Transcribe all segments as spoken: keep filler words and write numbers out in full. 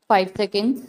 Five seconds.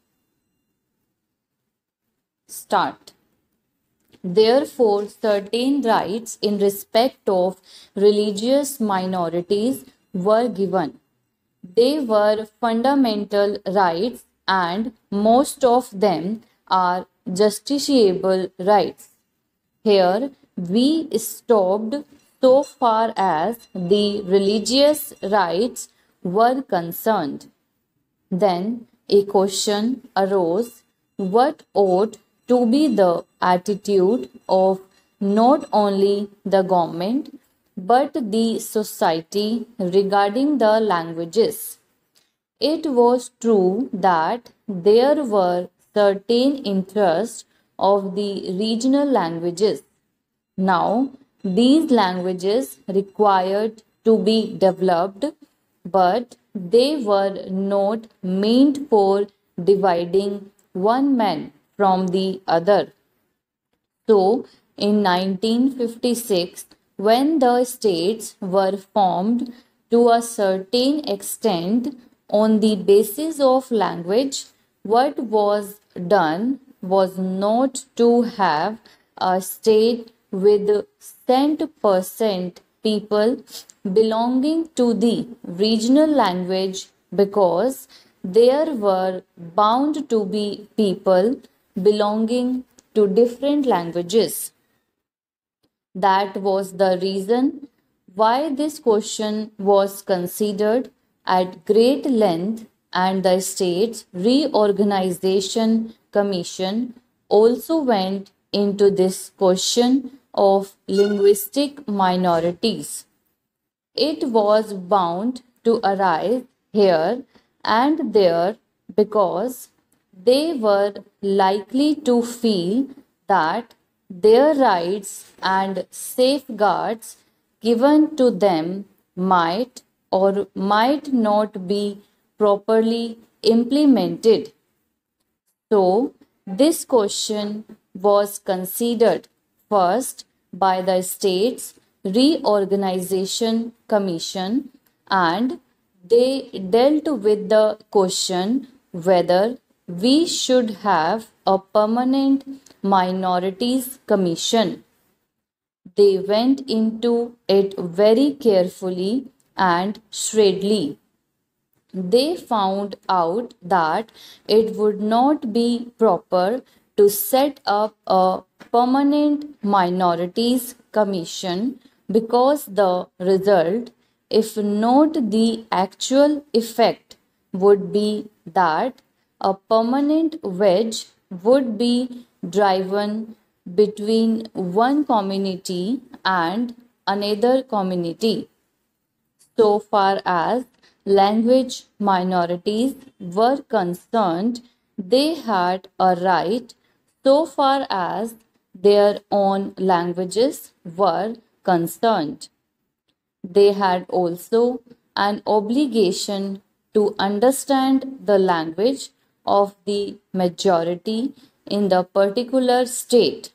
Start. Therefore, certain rights in respect of religious minorities were given. They were fundamental rights, and most of them are justiciable rights. Here we stopped so far as the religious rights were concerned. Then a question arose: what ought to be the attitude of not only the government but the society regarding the languages? It was true that there were certain interests of the regional languages. Now, these languages required to be developed, but they were not meant for dividing one man from the other. So, in nineteen fifty-six, when the states were formed to a certain extent on the basis of language, what was done was not to have a state with cent percent people belonging to the regional language, because there were bound to be people belonging to different languages. That was the reason why this question was considered at great length, and the States Reorganization Commission also went into this question of linguistic minorities. It was bound to arise here and there because they were likely to feel that their rights and safeguards given to them might or might not be properly implemented. So, this question was considered first by the States Reorganization Commission, and they dealt with the question whether we should have a permanent minorities commission. They went into it very carefully and shrewdly. They found out that it would not be proper to set up a permanent minorities commission, because the result, if not the actual effect, would be that a permanent wedge would be driven between one community and another community. So far as language minorities were concerned, they had a right so far as their own languages were concerned. They had also an obligation to understand the language of the majority in the particular state.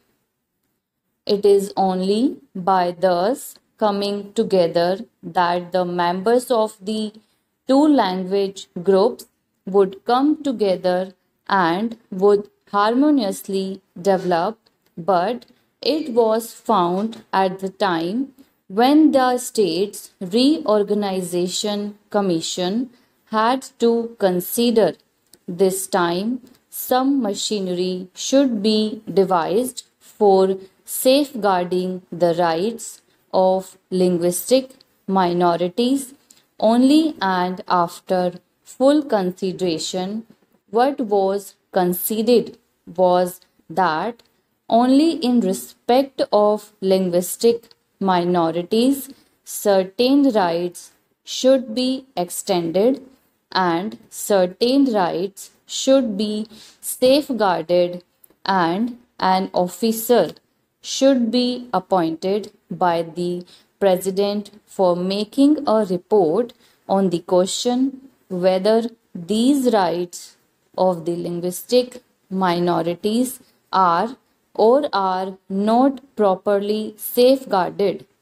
It is only by thus coming together that the members of the two language groups would come together and would harmoniously develop. But it was found at the time when the States Reorganization Commission had to consider this time some machinery should be devised for safeguarding the rights of linguistic minorities only, and after full consideration, what was considered was that only in respect of linguistic minorities certain rights should be extended and certain rights should be safeguarded, and an officer should be appointed by the President for making a report on the question whether these rights of the linguistic minorities are or are not properly safeguarded.